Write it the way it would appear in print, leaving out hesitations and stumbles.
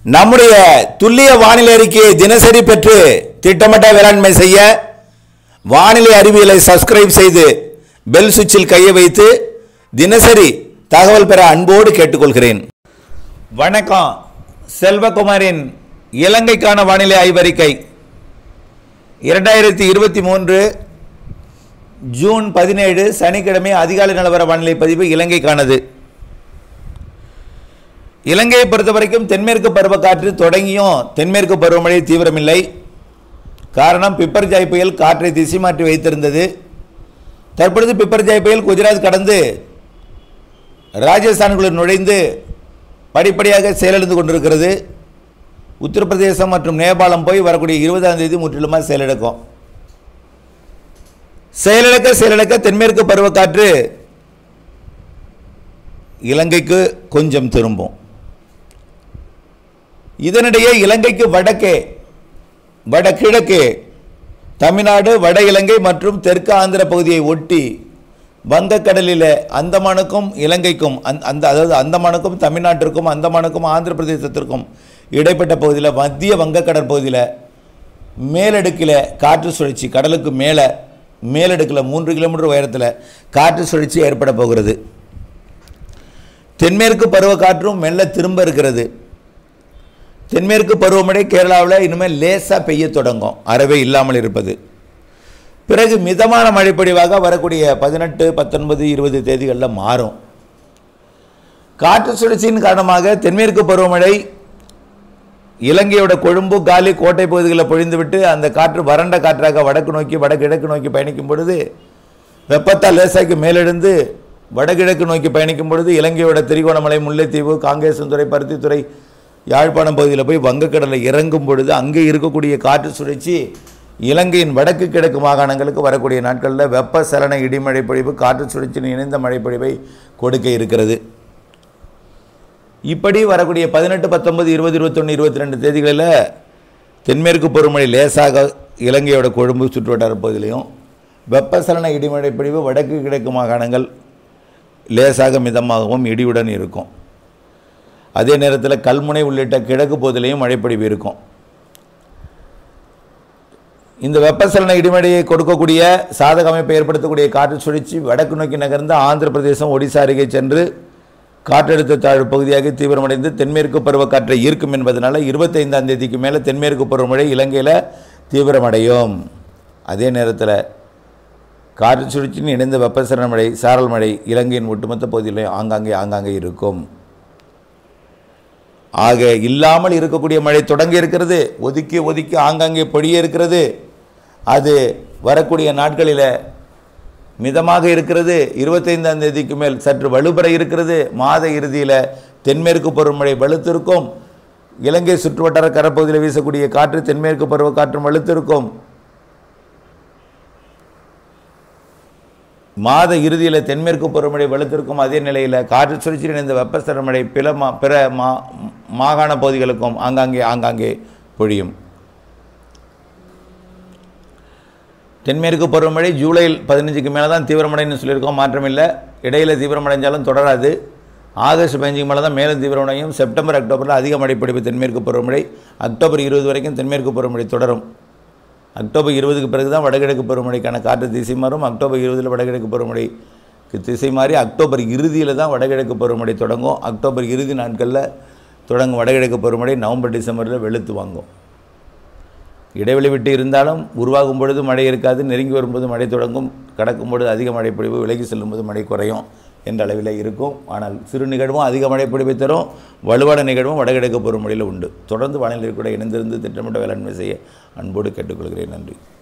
நம்முடைய துல்லிய வானிலை அறிக்கையை தினசரி பெற்று திட்டமிட்ட வேளாண்மை செய்ய வானிலை அறிவியலை சப்ஸ்கிரைப் செய்து பெல் சுவிட்சில் கையை வைத்து தினசரி தகவல் பெற அன்போடு கேட்டுக்கொள்கிறேன். வணக்கம். செல்வகுமாரின் இலங்கைக்கான வானிலை ஆய்வறிக்கை 2023 ஜூன் 17 சனிக்கிழமை அதிகாலை நிலவர வானிலை பதிவு இலங்கைக்கானது. இலங்கையை பொறுத்தவரைக்கும் தென்மேற்கு பருவக்காற்று தொடங்கியும் தென்மேற்கு பருவமழை தீவிரமில்லை. காரணம், பிப்பர்ஜாய் புயல் காற்றை திசை மாற்றி வைத்திருந்தது. தற்பொழுது பிப்பர்ஜாய் புயல் குஜராத் கடந்து ராஜஸ்தானுக்குள் நுழைந்து படிப்படியாக செயலிழந்து கொண்டிருக்கிறது. உத்தரப்பிரதேசம் மற்றும் நேபாளம் போய் வரக்கூடிய 20ஆம் தேதி முற்றிலுமாக செயலிழக்க தென்மேற்கு பருவக்காற்று இலங்கைக்கு கொஞ்சம் திரும்பும். இதனிடையே இலங்கைக்கு வடகிழக்கே தமிழ்நாடு, வட இலங்கை மற்றும் தெற்கு ஆந்திர பகுதியை ஒட்டி வங்கக்கடலில் அந்தமானுக்கும் இலங்கைக்கும் அதாவது அந்தமானுக்கும் தமிழ்நாட்டிற்கும் அந்தமானுக்கும் ஆந்திர பிரதேசத்திற்கும் இடைப்பட்ட பகுதியில் மத்திய வங்கக்கடல் பகுதியில் மேலடுக்கில் காற்று சுழற்சி, கடலுக்கு மேலடுக்கில் 3 கிலோமீட்டர் உயரத்தில் காற்று சுழற்சி ஏற்பட போகிறது. தென்மேற்கு பருவக்காற்றும் மெல்ல திரும்ப இருக்கிறது. தென்மேற்கு பருவமழை கேரளாவில் இனிமேல் லேசாக பெய்ய தொடங்கும், அறவே இல்லாமல் இருப்பது. பிறகு மிதமான மழைப்பொழிவாக வரக்கூடிய 18, 19, 20 தேதிகளில் மாறும். காற்று சுழற்சியின் காரணமாக தென்மேற்கு பருவமழை இலங்கையோட கொழும்பு, காலி, கோட்டை பகுதிகளில் பொழிந்துவிட்டு அந்த காற்று வறண்ட காற்றாக வடகிழக்கு நோக்கி பயணிக்கும் பொழுது வெப்பத்தால் லேசாக்கி மேலெழுந்து வடகிழக்கு நோக்கி பயணிக்கும் பொழுது இலங்கையோட திரிகோணமலை, முல்லைத்தீவு, காங்கேசன்துறை, பருத்தித்துறை, யாழ்ப்பாணம் பகுதியில் போய் வங்கக்கடலில் இறங்கும் பொழுது அங்கே இருக்கக்கூடிய காற்று சுழற்சி இலங்கையின் வடக்கு கிழக்கு மாகாணங்களுக்கு வரக்கூடிய நாட்களில் வெப்பசலன இடிமழை பொழிவு, காற்று சுழற்சியின் இணைந்த மழைப்பொழிவை கொடுக்க இருக்கிறது. இப்படி வரக்கூடிய 18, 19, 20, 21, 22 தேதிகளில் தென்மேற்கு பருவமழை லேசாக இலங்கையோட கொழும்பு சுற்றுவட்டார பகுதியிலையும், வெப்பசலன இடிமழை பொழிவு வடக்கு கிழக்கு மாகாணங்கள் லேசாக மிதமாகவும் இடியுடன் இருக்கும். அதே நேரத்தில் கல்முனை உள்ளிட்ட கிழக்கு பகுதியிலையும் மழைப்பொழிவு இருக்கும். இந்த வெப்பசலன இடிமழையை கொடுக்கக்கூடிய சாதக அமைப்பை ஏற்படுத்தக்கூடிய காற்று சுழற்சி வடக்கு நோக்கி நகர்ந்து ஆந்திர பிரதேசம், ஒடிசா அருகே சென்று காற்றழுத்த தாழ்வு பகுதியாக தீவிரமடைந்து தென்மேற்கு பருவக்காற்றை ஈர்க்கும் என்பதனால 25ஆம் தேதிக்கு மேலே தென்மேற்கு பருவமழை இலங்கையில் தீவிரமடையும். அதே நேரத்தில் காற்று சுழற்சியின் இணைந்த வெப்பசலன மழை, சாரல் மழை இலங்கையின் ஒட்டுமொத்த பகுதியிலையும் ஆங்காங்கே இருக்கும். ஆக இல்லாமல் இருக்கக்கூடிய மழை தொடங்கி இருக்கிறது. ஒதுக்கி ஆங்காங்கே பொழிய இருக்கிறது. அது வரக்கூடிய நாட்களில் மிதமாக இருக்கிறது. 25ஆம் தேதிக்கு மேல் சற்று வலுப்பெற இருக்கிறது. மாத இறுதியில் தென்மேற்கு பருவமழை வலுத்திருக்கும். இலங்கை சுற்றுவட்டார கடற்பகுதியில் வீசக்கூடிய காற்று தென்மேற்கு பருவ காற்றும் வலுத்திருக்கும். மாத இறுதியில் தென்மேற்கு பருவமழை வலுத்திருக்கும். அதே நிலையில் காற்று சுழற்சியில் இணைந்த வெப்பசலன மழை பிற மாகாண பகுதிகளுக்கும் ஆங்காங்கே பொழியும். தென்மேற்கு பருவமழை ஜூலை 15க்கு மேலே தான் தீவிரமடைன்னு சொல்லியிருக்கோம், மாற்றமில்லை. இடையில் தீவிரமடைஞ்சாலும் தொடராது. ஆகஸ்ட் 15க்கு மேலே தான் மேலும் தீவிரமடையும். செப்டம்பர், அக்டோபரில் அதிக மழைப்பொழிவு தென்மேற்கு பருவமழை. அக்டோபர் 20 வரைக்கும் தென்மேற்கு பருவமழை தொடரும். அக்டோபர் 20க்கு பிறகு தான் வடகிழக்கு பருவமழைக்கான காற்று திசை மாறும். அக்டோபர் 20 வடகிழக்கு பருவமழைக்கு திசை மாறி அக்டோபர் இறுதியில் தான் வடகிழக்கு பருவமழை தொடங்கும். அக்டோபர் இறுதி நாட்களில் தொடங்கும் வடகிழக்கு பருவமழை நவம்பர், டிசம்பரில் வெளுத்து வாங்கும். இடைவெளி விட்டு இருந்தாலும் உருவாகும் பொழுது மழை இருக்காது. நெருங்கி வரும்போது மழை தொடங்கும். கடக்கும் பொழுது அதிக மழைப்பொழிவு, விலகி செல்லும்போது மழை குறையும் என்ற அளவில் இருக்கும். ஆனால் சிறு நிகழ்வும் அதிக மழைப்பொழிவை தரும். வலுவான நிகழ்வும் வடகிழக்கு பருவமழையில் உண்டு. தொடர்ந்து வானிலை கூட இணைந்திருந்து திட்டமிட்ட வேளாண்மை செய்ய அன்போடு கேட்டுக்கொள்கிறேன். நன்றி.